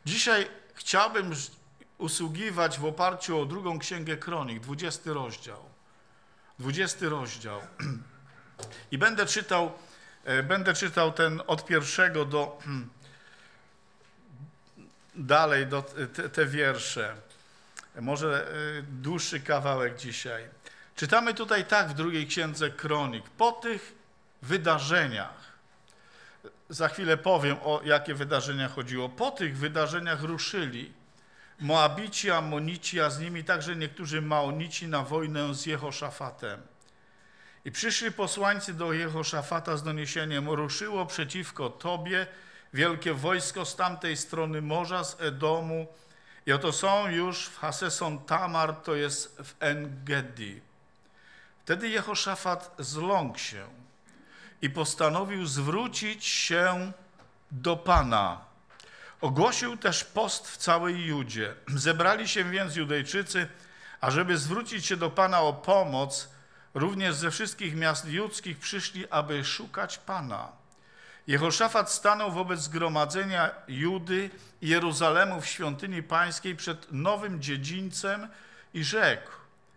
Dzisiaj chciałbym usługiwać w oparciu o drugą Księgę Kronik, 20 rozdział. 20 rozdział. I będę czytał ten od pierwszego do dalej, te wiersze. Może dłuższy kawałek dzisiaj. Czytamy tutaj tak w drugiej Księdze Kronik. Po tych wydarzeniach, za chwilę powiem, o jakie wydarzenia chodziło. Po tych wydarzeniach ruszyli Moabici, Ammonici, a z nimi także niektórzy Maonici na wojnę z Jehoszafatem. I przyszli posłańcy do Jehoszafata z doniesieniem: ruszyło przeciwko tobie wielkie wojsko z tamtej strony morza, z Edomu, i oto są już w Haseson Tamar, to jest w En-Gedi. Wtedy Jehoszafat zląkł się i postanowił zwrócić się do Pana. Ogłosił też post w całej Judzie. Zebrali się więc Judejczycy, ażeby zwrócić się do Pana o pomoc. Również ze wszystkich miast judzkich przyszli, aby szukać Pana. Jehoszafat stanął wobec zgromadzenia Judy i Jeruzalemu w świątyni pańskiej przed nowym dziedzińcem i rzekł: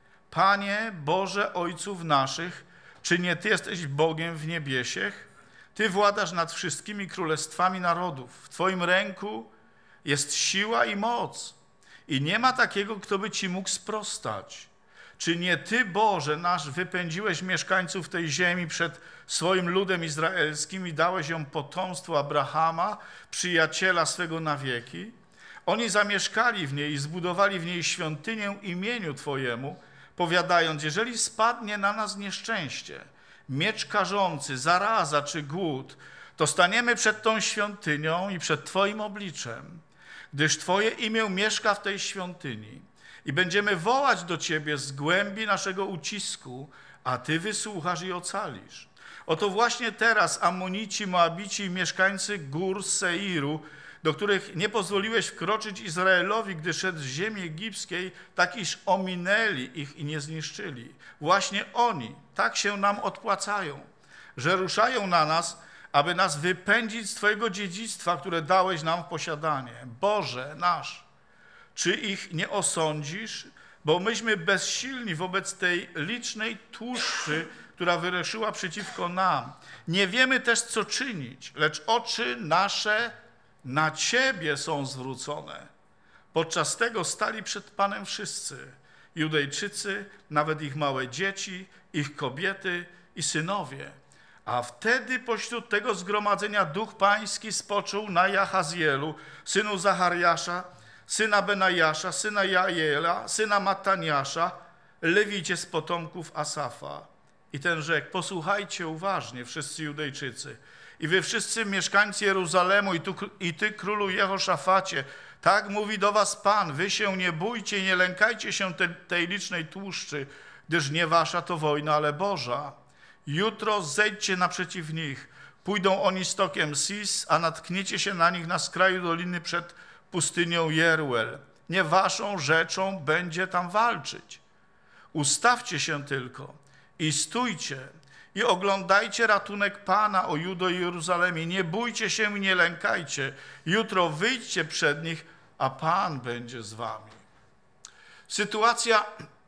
Panie Boże ojców naszych, czy nie Ty jesteś Bogiem w niebiesiech? Ty władasz nad wszystkimi królestwami narodów. W Twoim ręku jest siła i moc i nie ma takiego, kto by Ci mógł sprostać. Czy nie Ty, Boże nasz, wypędziłeś mieszkańców tej ziemi przed swoim ludem izraelskim i dałeś ją potomstwu Abrahama, przyjaciela swego na wieki? Oni zamieszkali w niej i zbudowali w niej świątynię imieniu Twojemu, powiadając: jeżeli spadnie na nas nieszczęście, miecz karzący, zaraza czy głód, to staniemy przed tą świątynią i przed Twoim obliczem, gdyż Twoje imię mieszka w tej świątyni. I będziemy wołać do Ciebie z głębi naszego ucisku, a Ty wysłuchasz i ocalisz. Oto właśnie teraz Ammonici, Moabici i mieszkańcy gór Seiru, do których nie pozwoliłeś wkroczyć Izraelowi, gdy szedł z ziemi egipskiej, tak iż ominęli ich i nie zniszczyli. Właśnie oni tak się nam odpłacają, że ruszają na nas, aby nas wypędzić z Twojego dziedzictwa, które dałeś nam w posiadanie. Boże nasz, czy ich nie osądzisz? Bo myśmy bezsilni wobec tej licznej tłuszczy, która wyruszyła przeciwko nam. Nie wiemy też, co czynić, lecz oczy nasze na Ciebie są zwrócone. Podczas tego stali przed Panem wszyscy, Judejczycy, nawet ich małe dzieci, ich kobiety i synowie. A wtedy pośród tego zgromadzenia Duch Pański spoczął na Jahazielu, synu Zachariasza, syna Benajasza, syna Jaela, syna Mataniasza, lewicie z potomków Asafa. I ten rzekł: posłuchajcie uważnie, wszyscy Judejczycy, i wy wszyscy mieszkańcy Jeruzalemu, i ty, królu Jehoszafacie, tak mówi do was Pan: wy się nie bójcie, nie lękajcie się tej licznej tłuszczy, gdyż nie wasza to wojna, ale Boża. Jutro zejdźcie naprzeciw nich. Pójdą oni stokiem Sis, a natkniecie się na nich na skraju doliny przed pustynią Jeruel. Nie waszą rzeczą będzie tam walczyć. Ustawcie się tylko i stójcie i oglądajcie ratunek Pana, o Judo i Jeruzalemie. Nie bójcie się i nie lękajcie. Jutro wyjdźcie przed nich, a Pan będzie z wami. Sytuacja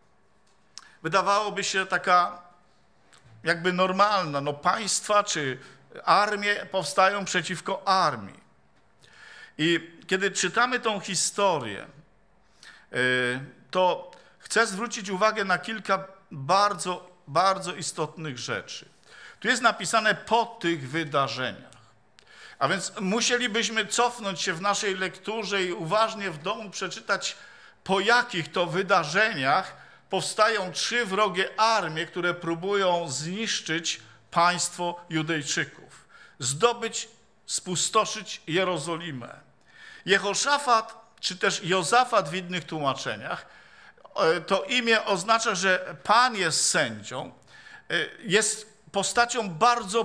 wydawałoby się taka jakby normalna. No, państwa czy armie powstają przeciwko armii. I kiedy czytamy tą historię, to chcę zwrócić uwagę na kilka bardzo istotnych rzeczy. Tu jest napisane: po tych wydarzeniach. A więc musielibyśmy cofnąć się w naszej lekturze i uważnie w domu przeczytać, po jakich to wydarzeniach powstają trzy wrogie armie, które próbują zniszczyć państwo Judejczyków, zdobyć, spustoszyć Jerozolimę. Jehoszafat, czy też Jozafat w innych tłumaczeniach, to imię oznacza, że Pan jest sędzią, jest postacią bardzo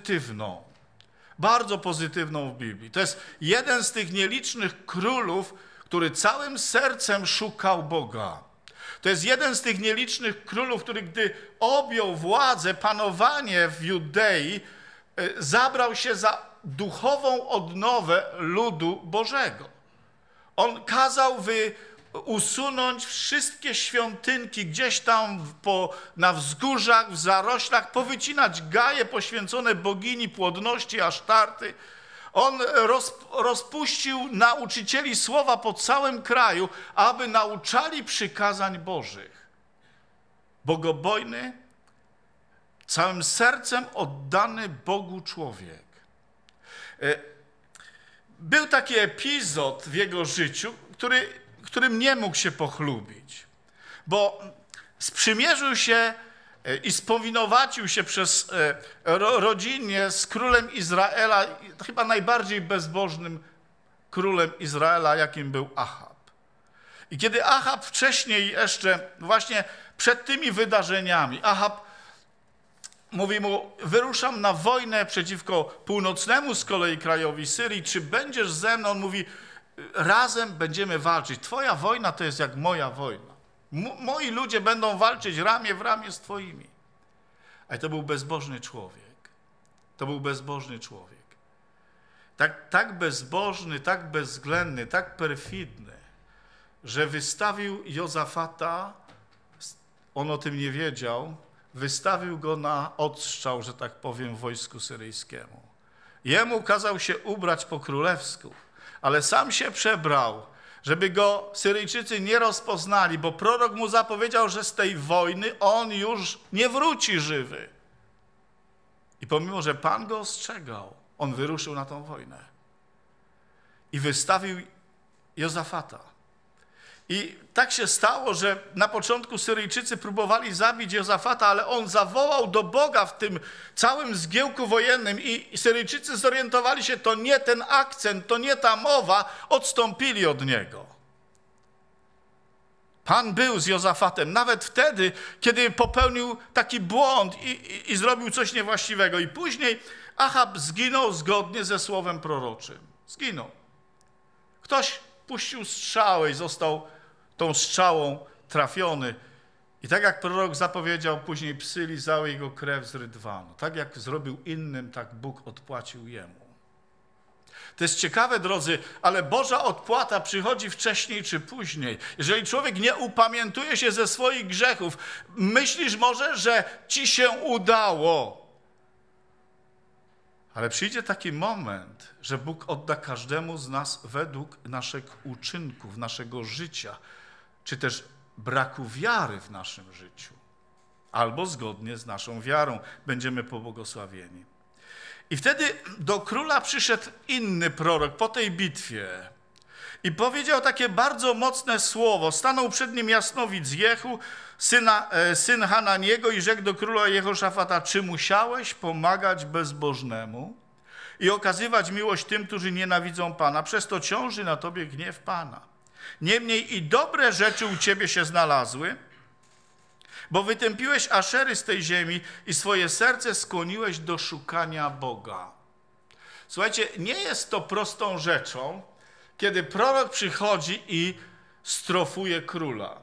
pozytywną w Biblii. To jest jeden z tych nielicznych królów, który całym sercem szukał Boga. To jest jeden z tych nielicznych królów, który gdy objął władzę, panowanie w Judei, zabrał się za duchową odnowę ludu Bożego. On kazał usunąć wszystkie świątynki gdzieś tam na wzgórzach, w zaroślach, powycinać gaje poświęcone bogini płodności Asztarty. On rozpuścił nauczycieli słowa po całym kraju, aby nauczali przykazań Bożych. Bogobojny, całym sercem oddany Bogu człowiek. Był taki epizod w jego życiu, którym nie mógł się pochlubić, bo sprzymierzył się i spowinowacił się rodzinnie z królem Izraela, chyba najbardziej bezbożnym królem Izraela, jakim był Achab. I kiedy Achab wcześniej jeszcze, właśnie przed tymi wydarzeniami, Achab mówi mu, wyruszam na wojnę przeciwko północnemu z kolei krajowi Syrii, czy będziesz ze mną? On mówi, razem będziemy walczyć. Twoja wojna to jest jak moja wojna. Moi ludzie będą walczyć ramię w ramię z twoimi. Ale to był bezbożny człowiek. To był bezbożny człowiek. Tak bezbożny, tak bezwzględny, tak perfidny, że wystawił Jozafata, on o tym nie wiedział, wystawił go na odstrzał, że tak powiem, wojsku syryjskiemu. Jemu kazał się ubrać po królewsku, ale sam się przebrał, żeby go Syryjczycy nie rozpoznali, bo prorok mu zapowiedział, że z tej wojny on już nie wróci żywy. I pomimo, że Pan go ostrzegał, on wyruszył na tą wojnę. I wystawił Jozafata. I tak się stało, że na początku Syryjczycy próbowali zabić Jozafata, ale on zawołał do Boga w tym całym zgiełku wojennym i Syryjczycy zorientowali się, to nie ten akcent, to nie ta mowa, odstąpili od niego. Pan był z Jozafatem nawet wtedy, kiedy popełnił taki błąd i zrobił coś niewłaściwego. I później Achab zginął zgodnie ze słowem proroczym. Zginął. Ktoś puścił strzałę i został tą strzałą trafiony. I tak jak prorok zapowiedział, później psy lizały jego krew z rydwanu. Tak jak zrobił innym, tak Bóg odpłacił jemu. To jest ciekawe, drodzy, ale Boża odpłata przychodzi wcześniej czy później. Jeżeli człowiek nie upamiętuje się ze swoich grzechów, myślisz może, że ci się udało. Ale przyjdzie taki moment, że Bóg odda każdemu z nas według naszych uczynków, naszego życia, czy też braku wiary w naszym życiu. Albo zgodnie z naszą wiarą będziemy pobłogosławieni. I wtedy do króla przyszedł inny prorok po tej bitwie i powiedział takie bardzo mocne słowo. Stanął przed nim jasnowidz Jehu, syn Hananiego, i rzekł do króla Jehoszafata, czy musiałeś pomagać bezbożnemu i okazywać miłość tym, którzy nienawidzą Pana? Przez to ciąży na tobie gniew Pana. Niemniej i dobre rzeczy u ciebie się znalazły, bo wytępiłeś Aszery z tej ziemi i swoje serce skłoniłeś do szukania Boga. Słuchajcie, nie jest to prostą rzeczą, kiedy prorok przychodzi i strofuje króla.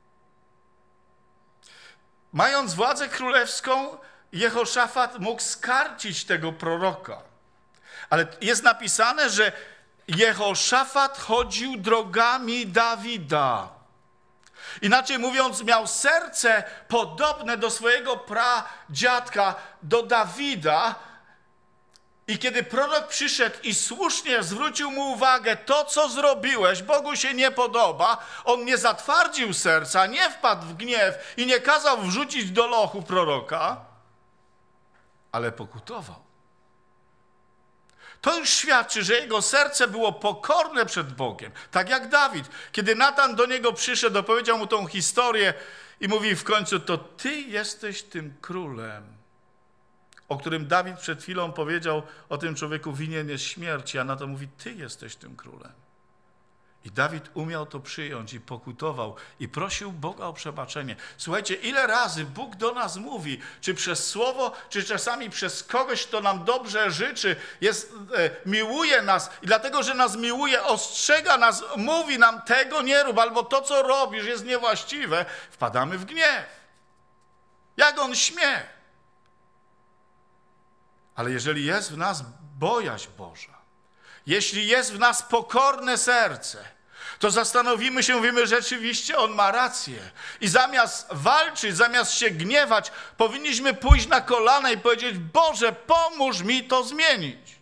Mając władzę królewską, Jehoszafat mógł skarcić tego proroka. Ale jest napisane, że Jehoszafat chodził drogami Dawida. Inaczej mówiąc, miał serce podobne do swojego pradziadka, do Dawida. I kiedy prorok przyszedł i słusznie zwrócił mu uwagę, to co zrobiłeś, Bogu się nie podoba, on nie zatwardził serca, nie wpadł w gniew i nie kazał wrzucić do lochu proroka, ale pokutował. To już świadczy, że jego serce było pokorne przed Bogiem. Tak jak Dawid. Kiedy Natan do niego przyszedł, opowiedział mu tą historię i mówi w końcu, to ty jesteś tym królem, o którym Dawid przed chwilą powiedział, o tym człowieku winien jest śmierci, a Natan mówi, ty jesteś tym królem. I Dawid umiał to przyjąć i pokutował i prosił Boga o przebaczenie. Słuchajcie, ile razy Bóg do nas mówi, czy przez słowo, czy czasami przez kogoś, kto nam dobrze życzy, miłuje nas i dlatego, że nas miłuje, ostrzega nas, mówi nam, tego nie rób, albo to, co robisz, jest niewłaściwe, wpadamy w gniew. Jak on śmie? Ale jeżeli jest w nas bojaźń Boża, jeśli jest w nas pokorne serce, to zastanowimy się, mówimy, rzeczywiście on ma rację. I zamiast walczyć, zamiast się gniewać, powinniśmy pójść na kolana i powiedzieć: Boże, pomóż mi to zmienić.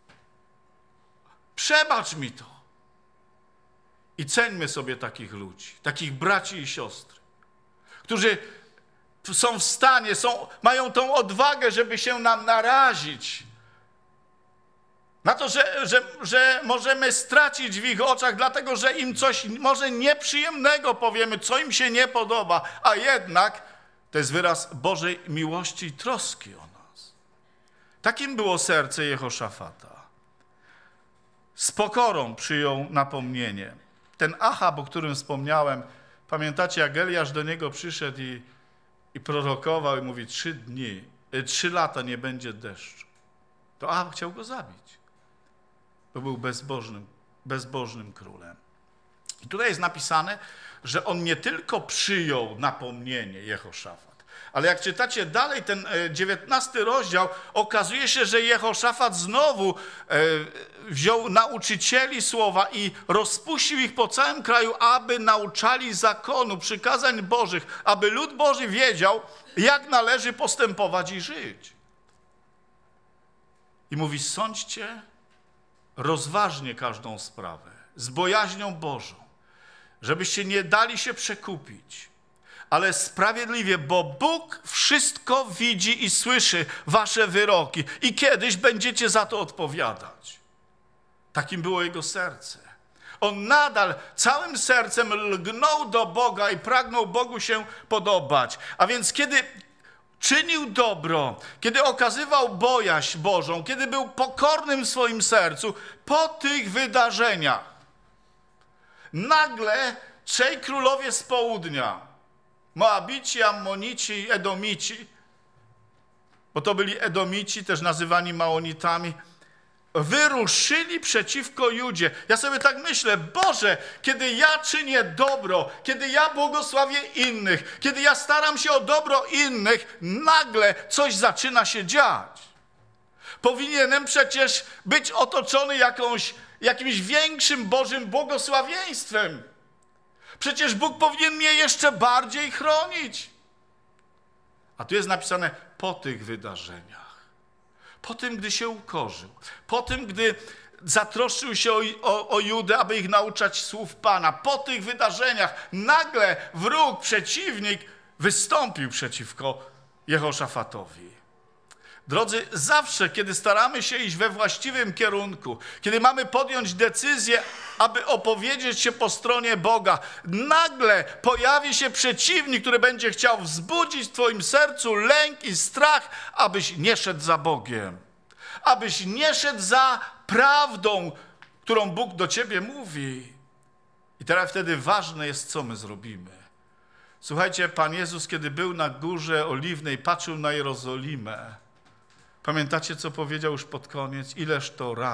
Przebacz mi to. I ceńmy sobie takich ludzi, takich braci i siostry, którzy są w stanie, mają tą odwagę, żeby się nam narazić na to, że możemy stracić w ich oczach, dlatego że im coś może nieprzyjemnego powiemy, co im się nie podoba, a jednak to jest wyraz Bożej miłości i troski o nas. Takim było serce Jehoszafata. Z pokorą przyjął napomnienie. Ten Achab, o którym wspomniałem, pamiętacie, jak Eliasz do niego przyszedł i prorokował i mówi: 3 lata nie będzie deszczu. To Achab chciał go zabić. To był bezbożnym królem. I tutaj jest napisane, że on nie tylko przyjął napomnienie Jehoszafat, ale jak czytacie dalej ten 19 rozdział, okazuje się, że Jehoszafat znowu wziął nauczycieli słowa i rozpuścił ich po całym kraju, aby nauczali zakonu, przykazań Bożych, aby lud Boży wiedział, jak należy postępować i żyć. I mówi: sądźcie rozważnie każdą sprawę, z bojaźnią Bożą, żebyście nie dali się przekupić, ale sprawiedliwie, bo Bóg wszystko widzi i słyszy wasze wyroki i kiedyś będziecie za to odpowiadać. Takim było jego serce. On nadal całym sercem lgnął do Boga i pragnął Bogu się podobać. A więc kiedy czynił dobro, kiedy okazywał bojaźń Bożą, kiedy był pokornym w swoim sercu, po tych wydarzeniach nagle 3 królowie z południa, Moabici, Ammonici, Edomici, bo to byli Edomici, też nazywani Maonitami, wyruszyli przeciwko Judzie. Ja sobie tak myślę: Boże, kiedy ja czynię dobro, kiedy ja błogosławię innych, kiedy ja staram się o dobro innych, nagle coś zaczyna się dziać. Powinienem przecież być otoczony jakimś większym Bożym błogosławieństwem. Przecież Bóg powinien mnie jeszcze bardziej chronić. A tu jest napisane: po tych wydarzeniach. Po tym, gdy się ukorzył, po tym, gdy zatroszczył się o Judę, aby ich nauczać słów Pana, po tych wydarzeniach nagle wróg, przeciwnik wystąpił przeciwko Jehoszafatowi. Drodzy, zawsze, kiedy staramy się iść we właściwym kierunku, kiedy mamy podjąć decyzję, aby opowiedzieć się po stronie Boga, nagle pojawi się przeciwnik, który będzie chciał wzbudzić w twoim sercu lęk i strach, abyś nie szedł za Bogiem, abyś nie szedł za prawdą, którą Bóg do ciebie mówi. I teraz wtedy ważne jest, co my zrobimy. Słuchajcie, Pan Jezus, kiedy był na Górze Oliwnej, patrzył na Jerozolimę. Pamiętacie, co powiedział już pod koniec? Ileż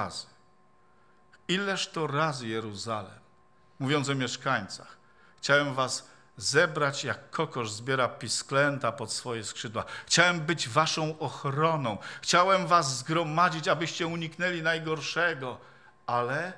to razy Jeruzalem, mówiąc o mieszkańcach, chciałem was zebrać, jak kokosz zbiera pisklęta pod swoje skrzydła. Chciałem być waszą ochroną. Chciałem was zgromadzić, abyście uniknęli najgorszego. Ale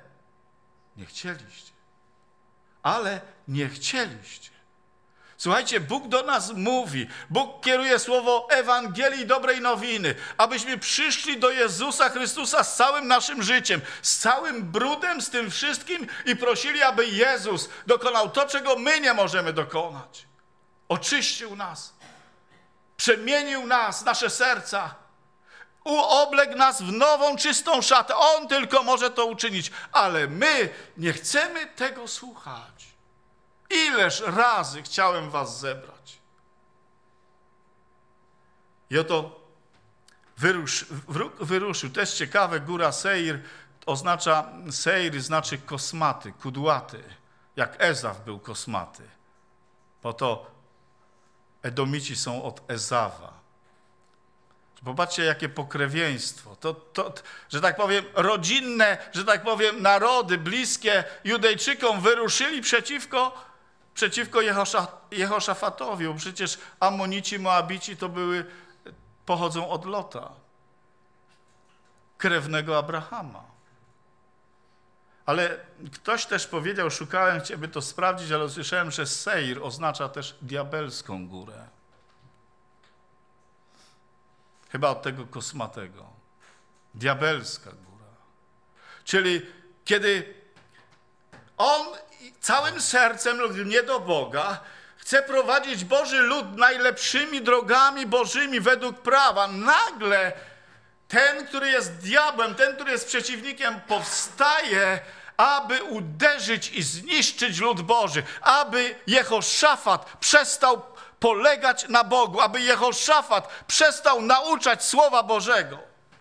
nie chcieliście. Słuchajcie, Bóg do nas mówi, Bóg kieruje słowo Ewangelii dobrej nowiny, abyśmy przyszli do Jezusa Chrystusa z całym naszym życiem, z całym brudem, z tym wszystkim i prosili, aby Jezus dokonał to, czego my nie możemy dokonać. Oczyścił nas, przemienił nas, nasze serca, uobległ nas w nową, czystą szatę. On tylko może to uczynić, ale my nie chcemy tego słuchać. Ileż razy chciałem was zebrać. I oto wróg wyruszył. Też ciekawe, góra Seir oznacza, Seir znaczy kosmaty, kudłaty, jak Ezaw był kosmaty. Bo to Edomici są od Ezawa. Popatrzcie, jakie pokrewieństwo. To, że tak powiem, rodzinne, że tak powiem, narody bliskie Judejczykom wyruszyli przeciwko Jehoszafatowi, bo przecież Ammonici, Moabici pochodzą od Lota, krewnego Abrahama. Ale ktoś też powiedział, szukałem, chciałby to sprawdzić, ale usłyszałem, że Seir oznacza też diabelską górę. Chyba od tego kosmatego. Diabelska góra. Czyli kiedy on całym sercem lgnie do Boga, chce prowadzić Boży lud najlepszymi drogami Bożymi według prawa, nagle ten, który jest diabłem, ten, który jest przeciwnikiem, powstaje, aby uderzyć i zniszczyć lud Boży, aby Jehoszafat przestał polegać na Bogu, aby Jehoszafat przestał nauczać Słowa Bożego.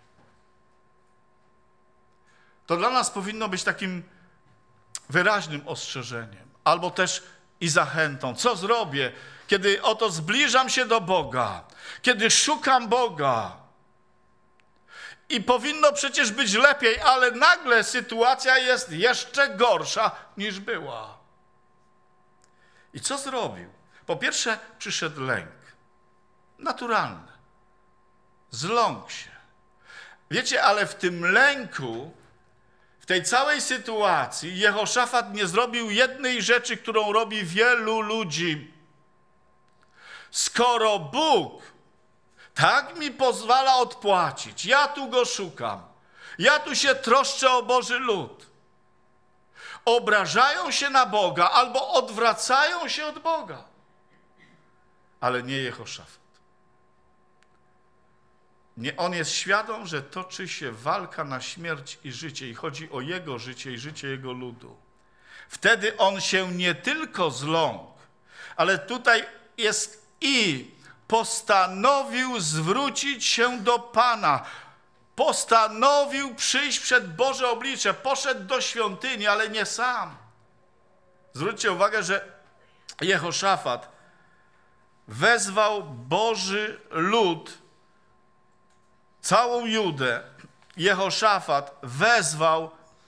To dla nas powinno być takim wyraźnym ostrzeżeniem, albo też i zachętą. Co zrobię, kiedy oto zbliżam się do Boga, kiedy szukam Boga? I powinno przecież być lepiej, ale nagle sytuacja jest jeszcze gorsza niż była. I co zrobił? Po pierwsze, przyszedł lęk. Naturalny. Zląkł się. Wiecie, ale w tym lęku, w tej całej sytuacji Jehoszafat nie zrobił jednej rzeczy, którą robi wielu ludzi. Skoro Bóg tak mi pozwala odpłacić, ja tu Go szukam, ja tu się troszczę o Boży lud, obrażają się na Boga albo odwracają się od Boga. Ale nie Jehoszafat. Nie, on jest świadom, że toczy się walka na śmierć i życie i chodzi o jego życie i życie jego ludu. Wtedy on się nie tylko zląkł, ale tutaj jest i postanowił zwrócić się do Pana. Postanowił przyjść przed Boże oblicze. Poszedł do świątyni, ale nie sam. Zwróćcie uwagę, że Jehoszafat wezwał Boży lud, całą Judę. Jehoszafat wezwał,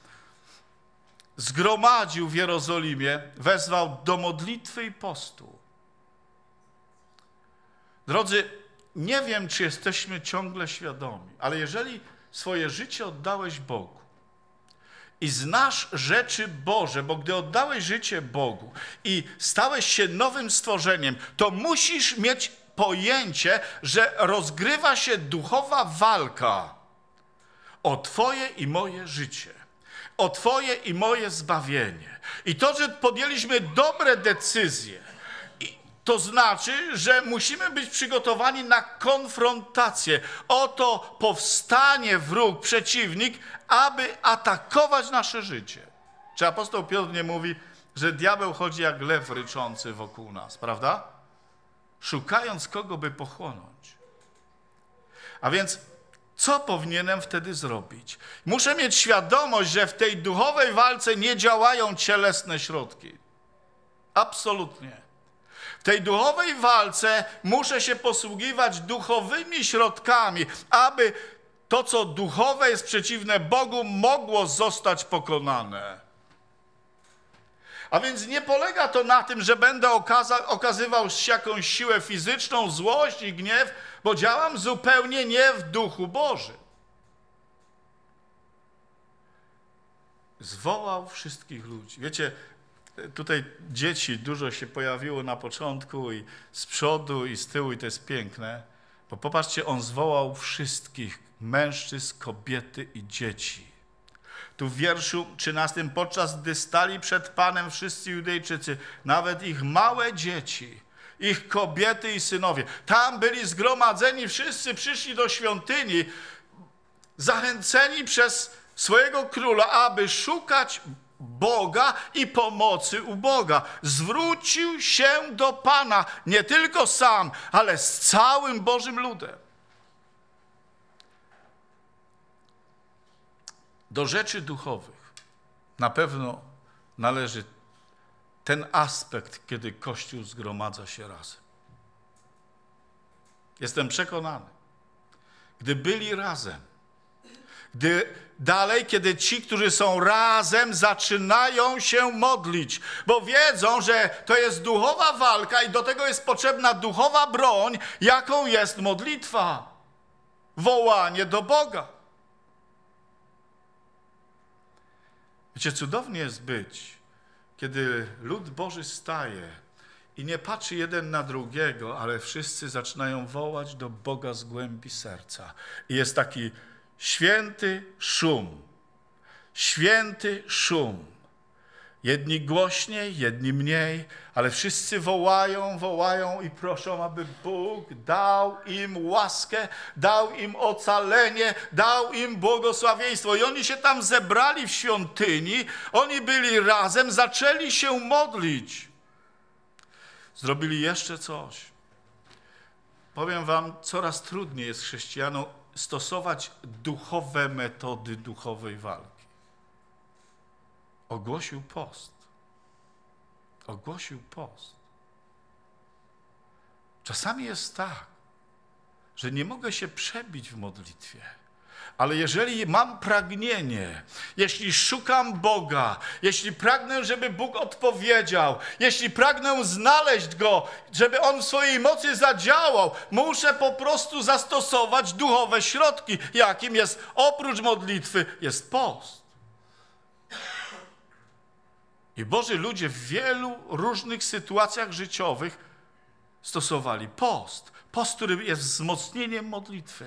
zgromadził w Jerozolimie, wezwał do modlitwy i postu. Drodzy, nie wiem, czy jesteśmy ciągle świadomi, ale jeżeli swoje życie oddałeś Bogu i znasz rzeczy Boże, bo gdy oddałeś życie Bogu i stałeś się nowym stworzeniem, to musisz mieć pojęcie, że rozgrywa się duchowa walka o Twoje i moje życie, o Twoje i moje zbawienie. I to, że podjęliśmy dobre decyzje, to znaczy, że musimy być przygotowani na konfrontację. Oto powstanie wróg, przeciwnik, aby atakować nasze życie. Czy apostoł Piotr nie mówi, że diabeł chodzi jak lew ryczący wokół nas, prawda? Szukając kogo by pochłonąć. A więc co powinienem wtedy zrobić? Muszę mieć świadomość, że w tej duchowej walce nie działają cielesne środki. Absolutnie. W tej duchowej walce muszę się posługiwać duchowymi środkami, aby to, co duchowe jest przeciwne Bogu, mogło zostać pokonane. A więc nie polega to na tym, że będę okazywał jakąś siłę fizyczną, złość i gniew, bo działam zupełnie nie w duchu Bożym. Zwołał wszystkich ludzi. Wiecie, tutaj dzieci dużo się pojawiło na początku i z przodu i z tyłu i to jest piękne, bo popatrzcie, on zwołał wszystkich, mężczyzn, kobiety i dzieci. Tu w wierszu 13, podczas gdy stali przed Panem wszyscy Judejczycy, nawet ich małe dzieci, ich kobiety i synowie, tam byli zgromadzeni, wszyscy przyszli do świątyni, zachęceni przez swojego króla, aby szukać Boga i pomocy u Boga. Zwrócił się do Pana, nie tylko sam, ale z całym Bożym ludem. Do rzeczy duchowych na pewno należy ten aspekt, kiedy Kościół zgromadza się razem. Jestem przekonany, gdy byli razem, kiedy ci, którzy są razem, zaczynają się modlić, bo wiedzą, że to jest duchowa walka i do tego jest potrzebna duchowa broń, jaką jest modlitwa, wołanie do Boga. Wiecie, cudownie jest być, kiedy lud Boży staje i nie patrzy jeden na drugiego, ale wszyscy zaczynają wołać do Boga z głębi serca. I jest taki święty szum. Święty szum. Jedni głośniej, jedni mniej, ale wszyscy wołają i proszą, aby Bóg dał im łaskę, dał im ocalenie, dał im błogosławieństwo. I oni się tam zebrali w świątyni, oni byli razem, zaczęli się modlić. Zrobili jeszcze coś. Powiem wam, coraz trudniej jest chrześcijanom stosować duchowe metody duchowej walki. Ogłosił post. Ogłosił post. Czasami jest tak, że nie mogę się przebić w modlitwie, ale jeżeli mam pragnienie, jeśli szukam Boga, jeśli pragnę, żeby Bóg odpowiedział, jeśli pragnę znaleźć Go, żeby On w swojej mocy zadziałał, muszę po prostu zastosować duchowe środki, jakim jest oprócz modlitwy, jest post. I Boży ludzie w wielu różnych sytuacjach życiowych stosowali post. Post, który jest wzmocnieniem modlitwy.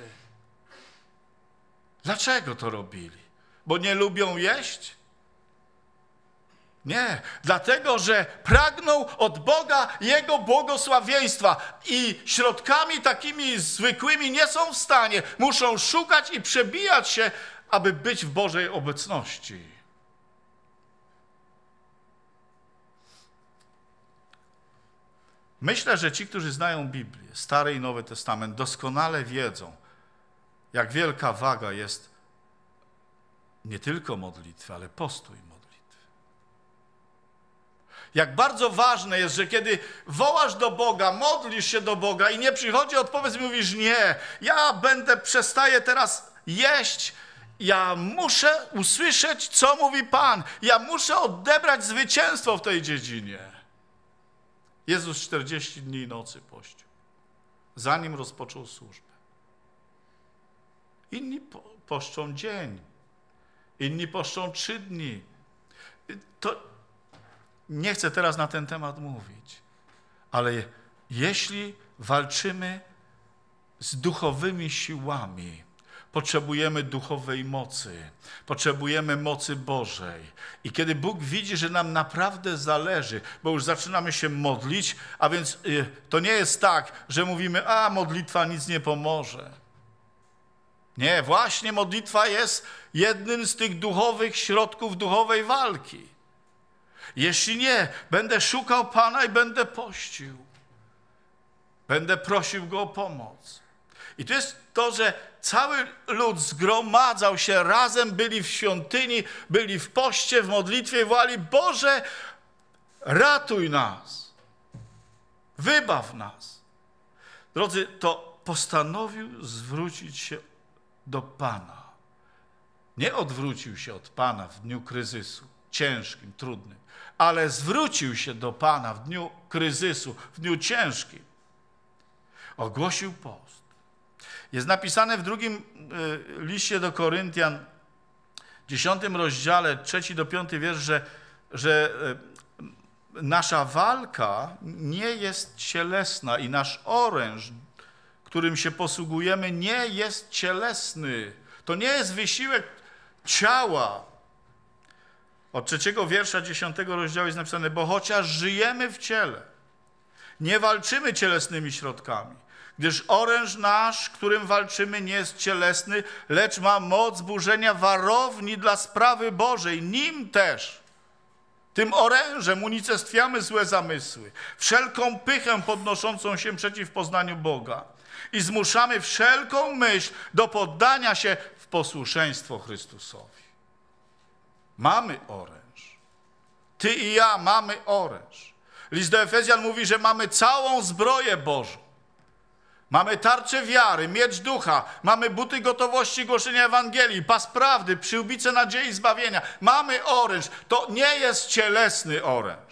Dlaczego to robili? Bo nie lubią jeść? Nie, dlatego, że pragną od Boga Jego błogosławieństwa i środkami takimi zwykłymi nie są w stanie. Muszą szukać i przebijać się, aby być w Bożej obecności. Myślę, że ci, którzy znają Biblię, Stary i Nowy Testament, doskonale wiedzą, jak wielka waga jest nie tylko modlitwy, ale postu i modlitwy. Jak bardzo ważne jest, że kiedy wołasz do Boga, modlisz się do Boga i nie przychodzi odpowiedź i mówisz nie, ja przestaję teraz jeść, ja muszę usłyszeć, co mówi Pan, ja muszę odebrać zwycięstwo w tej dziedzinie. Jezus 40 dni i nocy pościł, zanim rozpoczął służbę. Inni poszczą dzień, inni poszczą 3 dni. To nie chcę teraz na ten temat mówić, ale jeśli walczymy z duchowymi siłami, potrzebujemy duchowej mocy, potrzebujemy mocy Bożej. I kiedy Bóg widzi, że nam naprawdę zależy, bo już zaczynamy się modlić, a więc to nie jest tak, że mówimy, a modlitwa nic nie pomoże. Nie, właśnie modlitwa jest jednym z tych duchowych środków duchowej walki. Jeśli nie, będę szukał Pana i będę pościł. Będę prosił Go o pomoc. I to jest to, że cały lud zgromadzał się razem, byli w świątyni, byli w poście, w modlitwie i wołali, Boże, ratuj nas, wybaw nas. Drodzy, to postanowił zwrócić się do Pana. Nie odwrócił się od Pana w dniu kryzysu, ciężkim, trudnym, ale zwrócił się do Pana w dniu kryzysu, w dniu ciężkim. Ogłosił post. Jest napisane w drugim liście do Koryntian, 10 rozdziale, 3-5 wiersz, że nasza walka nie jest cielesna i nasz oręż, którym się posługujemy, nie jest cielesny. To nie jest wysiłek ciała. Od 3 wiersza 10 rozdziału jest napisane, bo chociaż żyjemy w ciele, nie walczymy cielesnymi środkami, gdyż oręż nasz, którym walczymy, nie jest cielesny, lecz ma moc burzenia warowni dla sprawy Bożej. Nim też, tym orężem unicestwiamy złe zamysły, wszelką pychę podnoszącą się przeciw poznaniu Boga i zmuszamy wszelką myśl do poddania się w posłuszeństwo Chrystusowi. Mamy oręż. Ty i ja mamy oręż. List do Efezjan mówi, że mamy całą zbroję Bożą. Mamy tarczę wiary, miecz ducha, mamy buty gotowości głoszenia Ewangelii, pas prawdy, przyłbicę nadziei zbawienia. Mamy oręż. To nie jest cielesny oręż.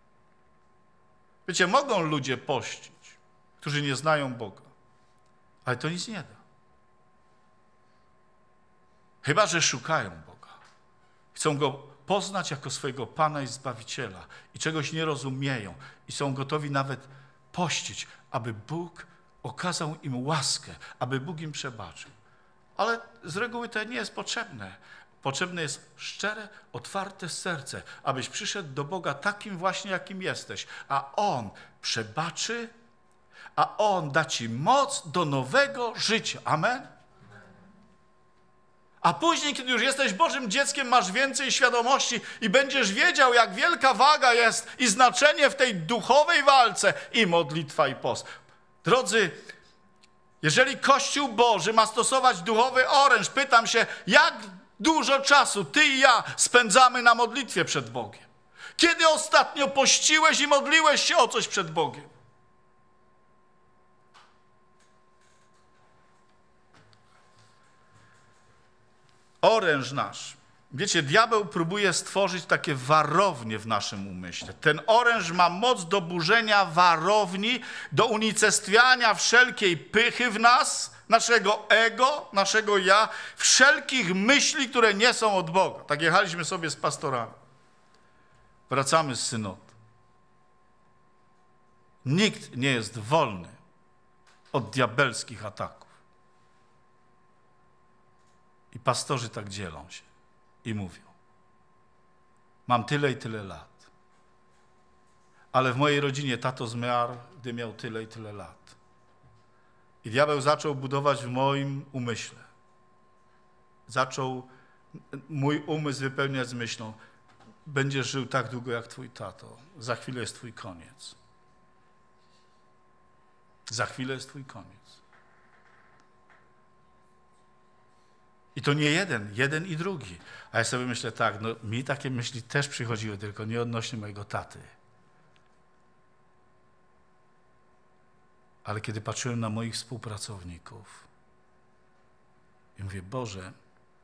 Wiecie, mogą ludzie pościć, którzy nie znają Boga, ale to nic nie da. Chyba że szukają Boga. Chcą Go poznać jako swojego Pana i Zbawiciela i czegoś nie rozumieją i są gotowi nawet pościć, aby Bóg okazał im łaskę, aby Bóg im przebaczył. Ale z reguły to nie jest potrzebne. Potrzebne jest szczere, otwarte serce, abyś przyszedł do Boga takim właśnie, jakim jesteś, a On przebaczy, a On da ci moc do nowego życia. Amen? A później, kiedy już jesteś Bożym dzieckiem, masz więcej świadomości i będziesz wiedział, jak wielka waga jest i znaczenie w tej duchowej walce i modlitwa i post. Drodzy, jeżeli Kościół Boży ma stosować duchowy oręż, pytam się, jak dużo czasu ty i ja spędzamy na modlitwie przed Bogiem? Kiedy ostatnio pościłeś i modliłeś się o coś przed Bogiem? Oręż nasz. Wiecie, diabeł próbuje stworzyć takie warownie w naszym umyśle. Ten oręż ma moc do burzenia warowni, do unicestwiania wszelkiej pychy w nas, naszego ego, naszego ja, wszelkich myśli, które nie są od Boga. Tak jechaliśmy sobie z pastorami. Wracamy z synodu. Nikt nie jest wolny od diabelskich ataków. I pastorzy tak dzielą się i mówią: mam tyle i tyle lat, ale w mojej rodzinie tato zmarł, gdy miał tyle i tyle lat. I diabeł zaczął budować w moim umyśle. Zaczął mój umysł wypełniać z myślą: będziesz żył tak długo jak twój tato, za chwilę jest twój koniec. Za chwilę jest twój koniec. I to nie jeden i drugi. A ja sobie myślę tak, no mi takie myśli też przychodziły, tylko nie odnośnie mojego taty. Ale kiedy patrzyłem na moich współpracowników i mówię: Boże,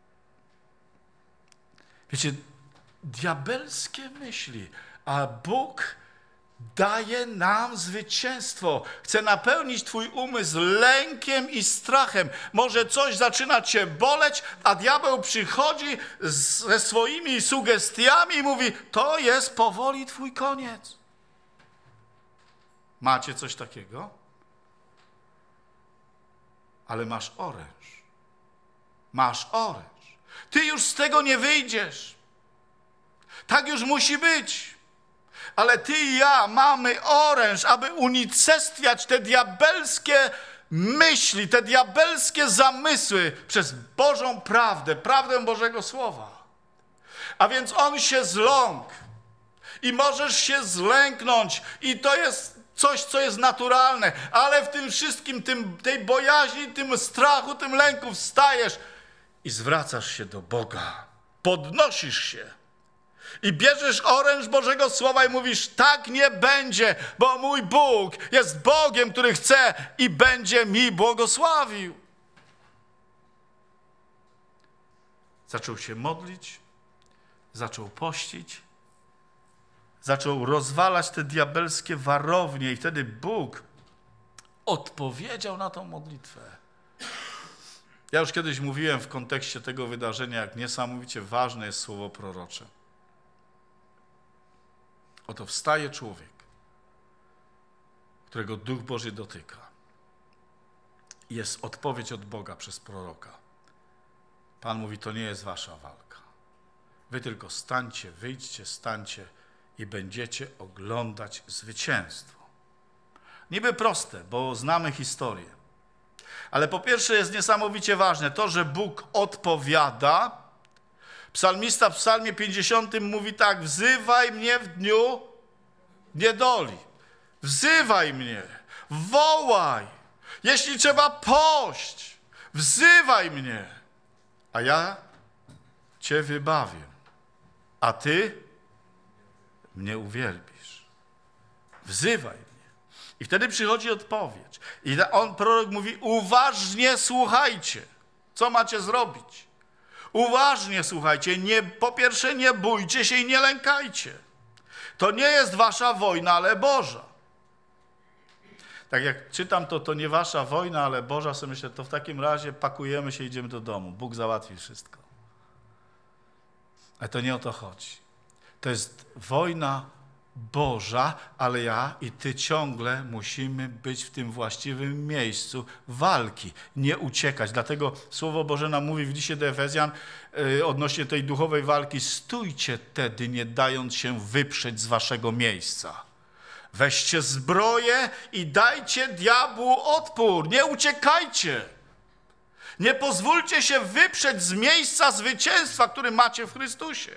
wiecie, diabelskie myśli, a Bóg daje nam zwycięstwo. Chce napełnić twój umysł lękiem i strachem. Może coś zaczyna cię boleć, a diabeł przychodzi ze swoimi sugestiami i mówi: to jest powoli twój koniec. Macie coś takiego? Ale masz oręż. Masz oręż. Ty już z tego nie wyjdziesz. Tak już musi być. Ale ty i ja mamy oręż, aby unicestwiać te diabelskie myśli, te diabelskie zamysły przez Bożą prawdę, prawdę Bożego Słowa. A więc on się zląkł i możesz się zlęknąć i to jest coś, co jest naturalne, ale w tym wszystkim, tej bojaźni, tym strachu, tym lęku wstajesz i zwracasz się do Boga, podnosisz się. I bierzesz oręż Bożego Słowa i mówisz: tak nie będzie, bo mój Bóg jest Bogiem, który chce i będzie mi błogosławił. Zaczął się modlić, zaczął pościć, zaczął rozwalać te diabelskie warownie i wtedy Bóg odpowiedział na tą modlitwę. Ja już kiedyś mówiłem w kontekście tego wydarzenia, jak niesamowicie ważne jest słowo prorocze. Oto wstaje człowiek, którego Duch Boży dotyka. Jest odpowiedź od Boga przez proroka. Pan mówi: to nie jest wasza walka. Wy tylko stańcie, wyjdźcie, stańcie i będziecie oglądać zwycięstwo. Niby proste, bo znamy historię. Ale po pierwsze jest niesamowicie ważne to, że Bóg odpowiada. Psalmista w psalmie 50 mówi tak: wzywaj mnie w dniu niedoli. Wzywaj mnie, wołaj. Jeśli trzeba, pość. Wzywaj mnie, a ja cię wybawię. A ty mnie uwielbisz. Wzywaj mnie. I wtedy przychodzi odpowiedź. I prorok mówi: uważnie słuchajcie. Co macie zrobić? Uważnie słuchajcie, po pierwsze nie bójcie się i nie lękajcie. To nie jest wasza wojna, ale Boża. Tak jak czytam to nie wasza wojna, ale Boża, sobie myślę, to w takim razie pakujemy się i idziemy do domu. Bóg załatwi wszystko. Ale to nie o to chodzi. To jest wojna Boża, ale ja i ty ciągle musimy być w tym właściwym miejscu walki, nie uciekać. Dlatego Słowo Boże nam mówi w liście do Efezjan odnośnie tej duchowej walki: stójcie tedy, nie dając się wyprzeć z waszego miejsca. Weźcie zbroję i dajcie diabłu odpór, nie uciekajcie. Nie pozwólcie się wyprzeć z miejsca zwycięstwa, który macie w Chrystusie.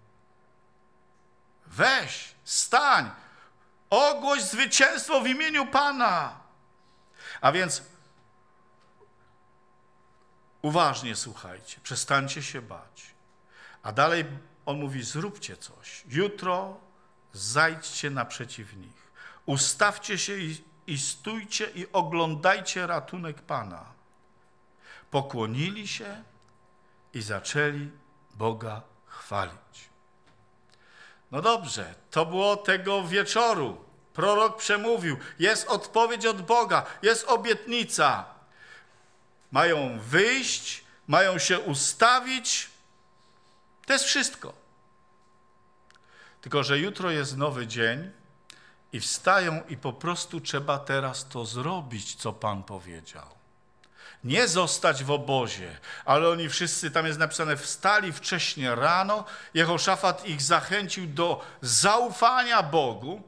Weź, stań, ogłoś zwycięstwo w imieniu Pana. A więc uważnie słuchajcie, przestańcie się bać. A dalej on mówi: zróbcie coś. Jutro zajdźcie naprzeciw nich. Ustawcie się i stójcie i oglądajcie ratunek Pana. Pokłonili się i zaczęli Boga chwalić. No dobrze, to było tego wieczoru. Prorok przemówił, jest odpowiedź od Boga, jest obietnica. Mają wyjść, mają się ustawić. To jest wszystko. Tylko że jutro jest nowy dzień i wstają i po prostu trzeba teraz to zrobić, co Pan powiedział. Nie zostać w obozie, ale oni wszyscy, tam jest napisane, wstali wcześnie rano. Jehoszafat ich zachęcił do zaufania Bogu.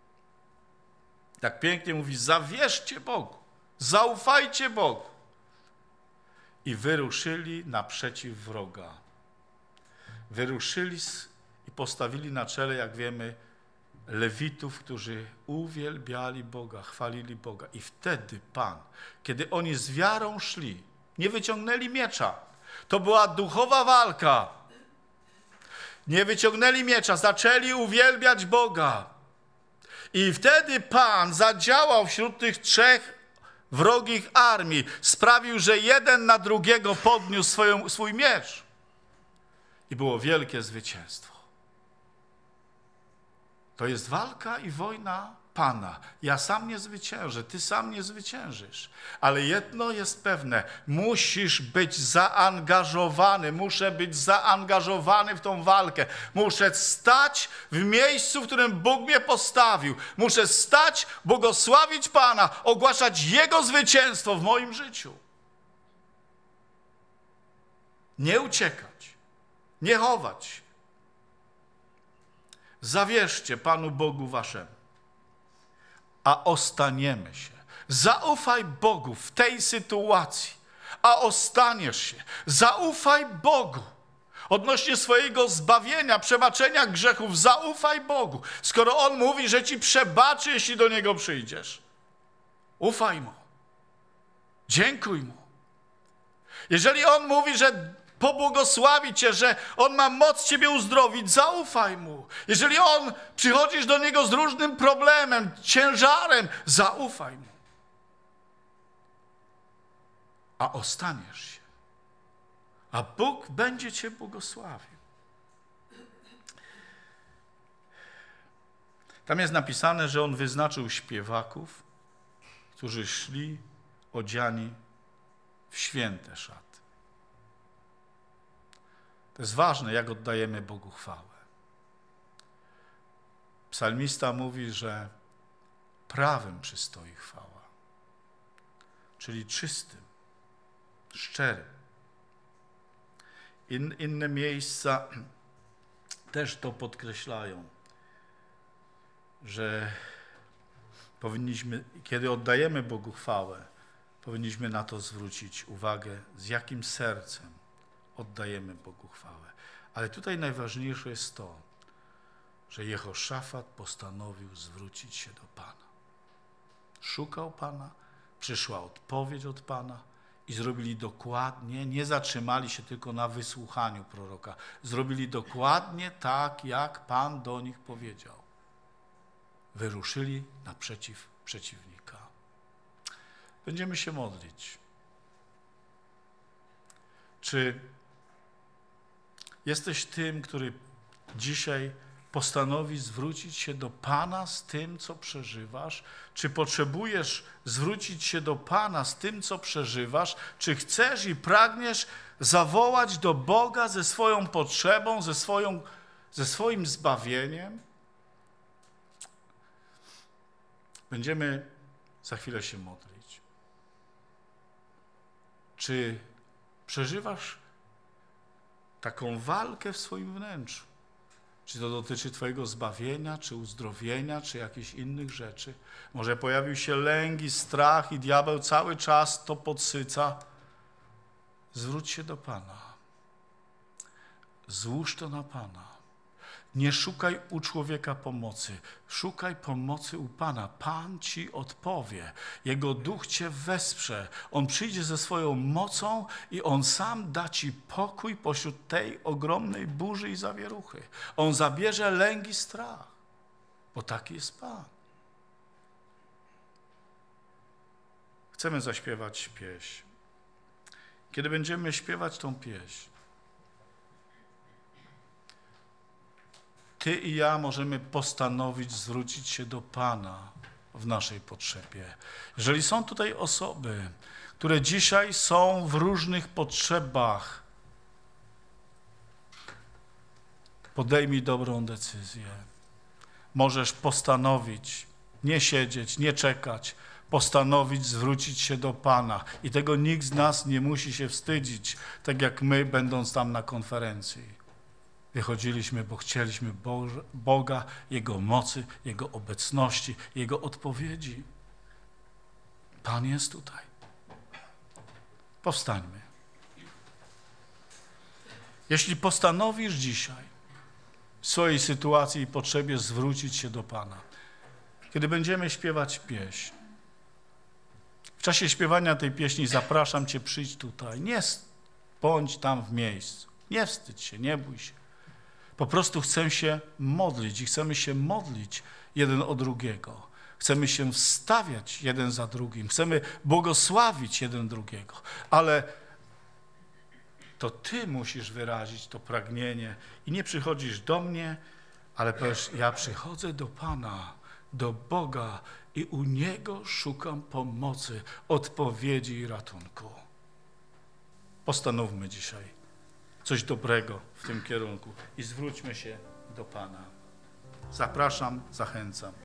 Tak pięknie mówi: zawierzcie Bogu, zaufajcie Bogu. I wyruszyli naprzeciw wroga. Wyruszyli i postawili na czele, jak wiemy, Lewitów, którzy uwielbiali Boga, chwalili Boga. I wtedy Pan, kiedy oni z wiarą szli, nie wyciągnęli miecza. To była duchowa walka. Nie wyciągnęli miecza, zaczęli uwielbiać Boga. I wtedy Pan zadziałał wśród tych trzech wrogich armii. Sprawił, że jeden na drugiego podniósł swój miecz. I było wielkie zwycięstwo. To jest walka i wojna Pana. Ja sam nie zwyciężę, ty sam nie zwyciężysz. Ale jedno jest pewne, musisz być zaangażowany, muszę być zaangażowany w tą walkę. Muszę stać w miejscu, w którym Bóg mnie postawił. Muszę stać, błogosławić Pana, ogłaszać Jego zwycięstwo w moim życiu. Nie uciekać, nie chować się. Zawierzcie Panu Bogu waszemu, a ostaniemy się. Zaufaj Bogu w tej sytuacji, a ostaniesz się. Zaufaj Bogu odnośnie swojego zbawienia, przebaczenia grzechów. Zaufaj Bogu, skoro On mówi, że ci przebaczy, jeśli do Niego przyjdziesz. Ufaj Mu. Dziękuj Mu. Jeżeli On mówi, że pobłogosławi cię, że On ma moc ciebie uzdrowić, zaufaj Mu. Jeżeli On, przychodzisz do Niego z różnym problemem, ciężarem, zaufaj Mu. A ostaniesz się. A Bóg będzie cię błogosławił. Tam jest napisane, że On wyznaczył śpiewaków, którzy szli odziani w święte szaty. To jest ważne, jak oddajemy Bogu chwałę. Psalmista mówi, że prawem przystoi chwała, czyli czystym, szczerym. Inne miejsca też to podkreślają, że powinniśmy, kiedy oddajemy Bogu chwałę, powinniśmy na to zwrócić uwagę, z jakim sercem oddajemy Bogu chwałę. Ale tutaj najważniejsze jest to, że Jehoszafat postanowił zwrócić się do Pana. Szukał Pana, przyszła odpowiedź od Pana i zrobili dokładnie, nie zatrzymali się tylko na wysłuchaniu proroka, zrobili dokładnie tak, jak Pan do nich powiedział. Wyruszyli naprzeciw przeciwnika. Będziemy się modlić. Czy jesteś tym, który dzisiaj postanowić zwrócić się do Pana z tym, co przeżywasz? Czy potrzebujesz zwrócić się do Pana z tym, co przeżywasz? Czy chcesz i pragniesz zawołać do Boga ze swoją potrzebą, ze swoim zbawieniem? Będziemy za chwilę się modlić. Czy przeżywasz taką walkę w swoim wnętrzu? Czy to dotyczy twojego zbawienia, czy uzdrowienia, czy jakichś innych rzeczy? Może pojawił się lęk i strach i diabeł cały czas to podsyca. Zwróć się do Pana. Złóż to na Pana. Nie szukaj u człowieka pomocy. Szukaj pomocy u Pana. Pan ci odpowie. Jego duch cię wesprze. On przyjdzie ze swoją mocą i on sam da ci pokój pośród tej ogromnej burzy i zawieruchy. On zabierze lęk i strach, bo taki jest Pan. Chcemy zaśpiewać pieśń. Kiedy będziemy śpiewać tą pieśń, ty i ja możemy postanowić zwrócić się do Pana w naszej potrzebie. Jeżeli są tutaj osoby, które dzisiaj są w różnych potrzebach, podejmij dobrą decyzję. Możesz postanowić, nie siedzieć, nie czekać, postanowić zwrócić się do Pana. I tego nikt z nas nie musi się wstydzić, tak jak my, będąc tam na konferencji. Wychodziliśmy, bo chcieliśmy Boga, Jego mocy, Jego obecności, Jego odpowiedzi. Pan jest tutaj. Powstańmy. Jeśli postanowisz dzisiaj w swojej sytuacji i potrzebie zwrócić się do Pana, kiedy będziemy śpiewać pieśń, w czasie śpiewania tej pieśni zapraszam Cię, przyjdź tutaj. Nie bądź tam w miejscu. Nie wstydź się, nie bój się. Po prostu chcę się modlić i chcemy się modlić jeden o drugiego. Chcemy się wstawiać jeden za drugim. Chcemy błogosławić jeden drugiego. Ale to Ty musisz wyrazić to pragnienie i nie przychodzisz do mnie, ale powiesz, ja przychodzę do Pana, do Boga i u Niego szukam pomocy, odpowiedzi i ratunku. Postanówmy dzisiaj coś dobrego w tym kierunku i zwróćmy się do Pana. Zapraszam, zachęcam.